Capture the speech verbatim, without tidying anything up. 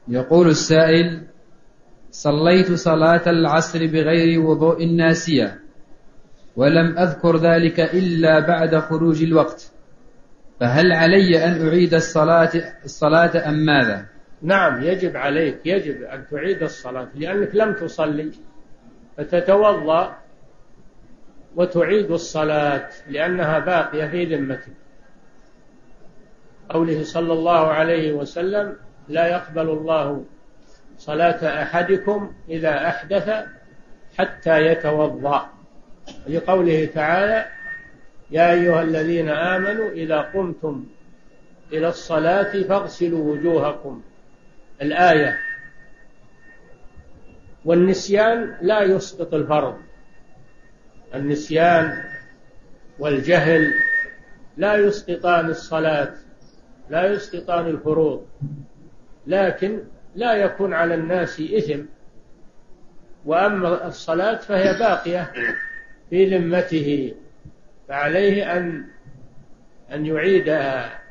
يقول السائل: صليت صلاة العصر بغير وضوء ناسية، ولم أذكر ذلك إلا بعد خروج الوقت، فهل علي أن أعيد الصلاة, الصلاة أم ماذا؟ نعم، يجب عليك، يجب أن تعيد الصلاة، لأنك لم تصلي، فتتوضأ وتعيد الصلاة لأنها باقية في ذمتك. قوله صلى الله عليه وسلم: لا يقبل الله صلاة أحدكم إذا أحدث حتى يتوضأ. لقوله تعالى: يا أيها الذين آمنوا إذا قمتم إلى الصلاة فاغسلوا وجوهكم، الآية. والنسيان لا يسقط الفرض، النسيان والجهل لا يسقطان الصلاة، لا يسقطان الفروض، لكن لا يكون على الناس إثم. وأما الصلاة فهي باقية في ذمته، فعليه أن أن يعيدها